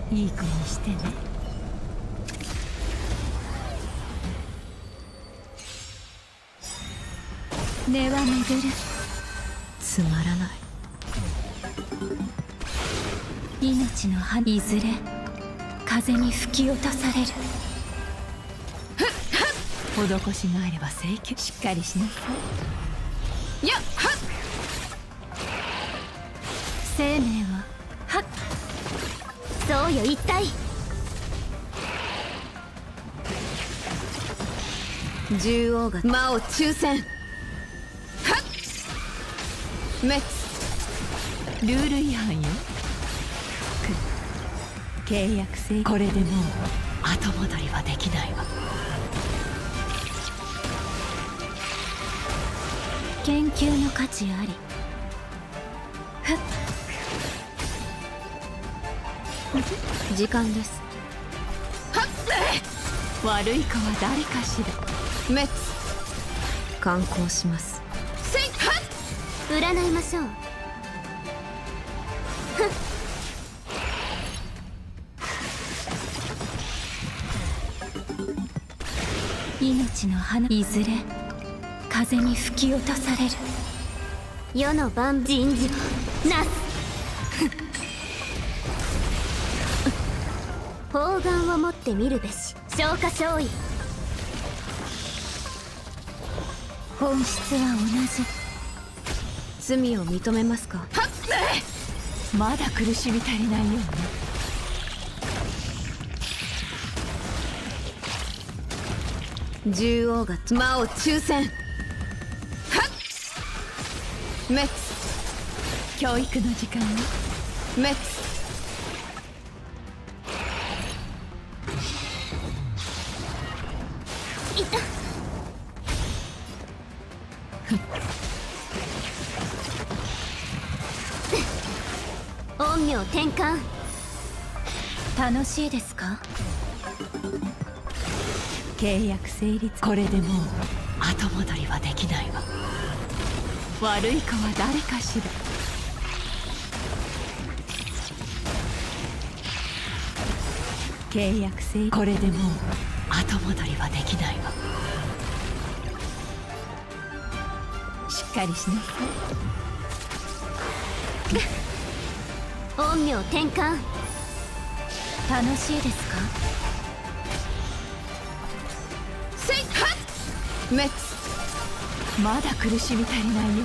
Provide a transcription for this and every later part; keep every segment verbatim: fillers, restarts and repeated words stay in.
いい子にしてね。根は巡る。つまらない。命の葉いずれ風に吹き落とされる。施しがあれば請求。しっかりしなさい。やっはっ。生命ははっ。そうよ一体。獣王が魔を抽選。はっ滅。ルール違反よ。契約制。これでもう後戻りはできないわ。研究の価値あり。ふっ。時間です。はっ。悪い子は誰かしら。滅。観光します。せいはっ。占いましょう。ふっ。命の花いずれ風に吹き落とされる。世の万人事なす。砲丸を持ってみるべし。消化勝意。本質は同じ。罪を認めますか。はっ。まだ苦しみ足りないようね。獣王が魔を抽選。はっ。滅。教育の時間よ。滅。いた。陰陽転換。楽しいですか。契約成立。これでもう後戻りはできないわ。悪い子は誰かしら。契約成。これでもう後戻りはできないわ。しっかりしなさい。陰陽転換。楽しいですか。せいはっ。滅。まだ苦しみ足りないようね。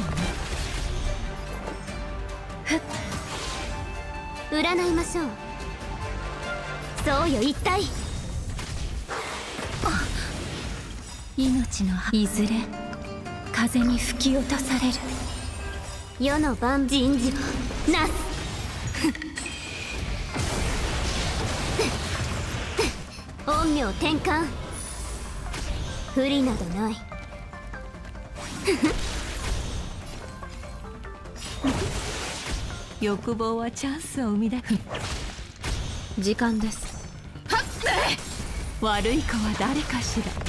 ふっ。占いましょう。そうよ一体。命のいずれ風に吹き落とされる。世の万人事なす。陰陽転換。不利などない。欲望はチャンスを生み出す。時間です。はっ。悪い子は誰かしら。